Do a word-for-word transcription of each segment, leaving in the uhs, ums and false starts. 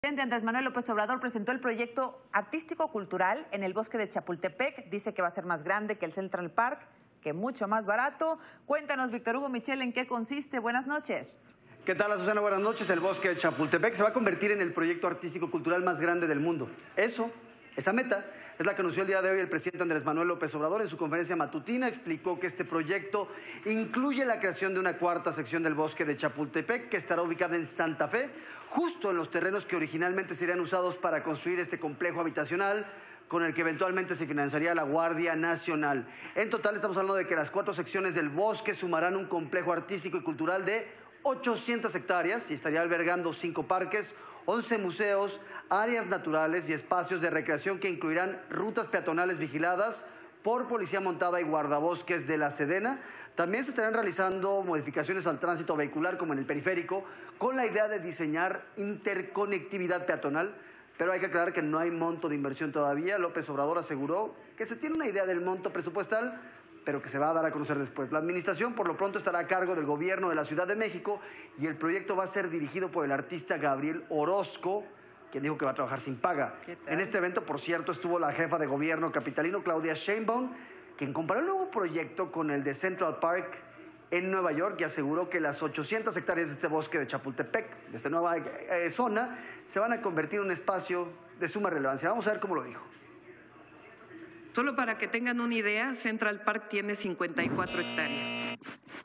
El presidente Andrés Manuel López Obrador presentó el proyecto artístico-cultural en el bosque de Chapultepec. Dice que va a ser más grande que el Central Park, que mucho más barato. Cuéntanos, Víctor Hugo Michel, ¿en qué consiste? Buenas noches. ¿Qué tal, Susana? Buenas noches. El bosque de Chapultepec se va a convertir en el proyecto artístico-cultural más grande del mundo. Eso, esa meta, es la que anunció el día de hoy el presidente Andrés Manuel López Obrador. En su conferencia matutina explicó que este proyecto incluye la creación de una cuarta sección del bosque de Chapultepec, que estará ubicada en Santa Fe, justo en los terrenos que originalmente serían usados para construir este complejo habitacional, con el que eventualmente se financiaría la Guardia Nacional. En total estamos hablando de que las cuatro secciones del bosque sumarán un complejo artístico y cultural de ochocientas hectáreas y estaría albergando cinco parques, once museos, áreas naturales y espacios de recreación que incluirán rutas peatonales vigiladas por policía montada y guardabosques de la Sedena. También se estarán realizando modificaciones al tránsito vehicular, como en el periférico, con la idea de diseñar interconectividad peatonal. Pero hay que aclarar que no hay monto de inversión todavía. López Obrador aseguró que se tiene una idea del monto presupuestal, pero que se va a dar a conocer después. La administración por lo pronto estará a cargo del gobierno de la Ciudad de México y el proyecto va a ser dirigido por el artista Gabriel Orozco, quien dijo que va a trabajar sin paga. En este evento, por cierto, estuvo la jefa de gobierno capitalino, Claudia Sheinbaum, quien comparó el nuevo proyecto con el de Central Park en Nueva York y aseguró que las ochocientas hectáreas de este bosque de Chapultepec, de esta nueva eh, zona, se van a convertir en un espacio de suma relevancia. Vamos a ver cómo lo dijo. Solo para que tengan una idea, Central Park tiene cincuenta y cuatro hectáreas.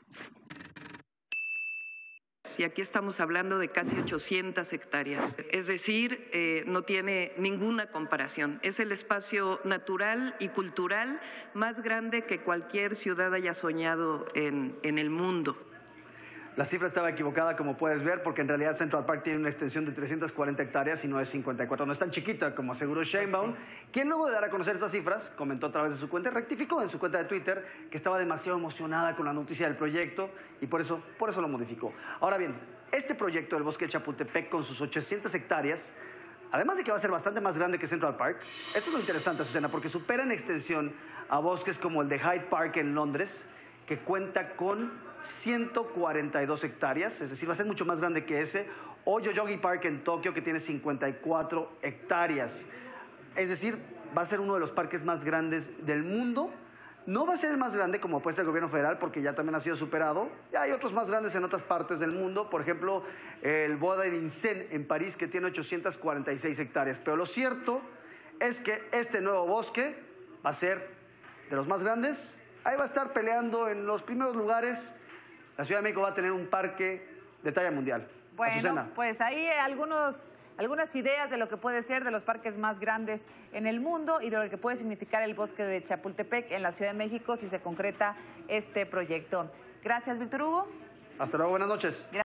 Y aquí estamos hablando de casi ochocientas hectáreas. Es decir, eh, no tiene ninguna comparación. Es el espacio natural y cultural más grande que cualquier ciudad haya soñado en, en el mundo. La cifra estaba equivocada, como puedes ver, porque en realidad Central Park tiene una extensión de trescientas cuarenta hectáreas y no es cincuenta y cuatro. No es tan chiquita como aseguró Sheinbaum, sí, quien luego de dar a conocer esas cifras, comentó a través de su cuenta, rectificó en su cuenta de Twitter que estaba demasiado emocionada con la noticia del proyecto y por eso, por eso lo modificó. Ahora bien, este proyecto del bosque de Chapultepec con sus ochocientas hectáreas, además de que va a ser bastante más grande que Central Park, esto es lo interesante, Susana, porque supera en extensión a bosques como el de Hyde Park en Londres, que cuenta con ciento cuarenta y dos hectáreas, es decir, va a ser mucho más grande que ese, o Yoyogi Park en Tokio, que tiene cincuenta y cuatro hectáreas. Es decir, va a ser uno de los parques más grandes del mundo. No va a ser el más grande como apuesta el gobierno federal, porque ya también ha sido superado. Ya hay otros más grandes en otras partes del mundo, por ejemplo, el Bois de Vincennes en París, que tiene ochocientas cuarenta y seis hectáreas. Pero lo cierto es que este nuevo bosque va a ser de los más grandes. Ahí va a estar peleando en los primeros lugares. La Ciudad de México va a tener un parque de talla mundial. Bueno, Azucena. Pues ahí algunos, algunas ideas de lo que puede ser de los parques más grandes en el mundo y de lo que puede significar el bosque de Chapultepec en la Ciudad de México si se concreta este proyecto. Gracias, Víctor Hugo. Hasta luego, buenas noches. Gracias.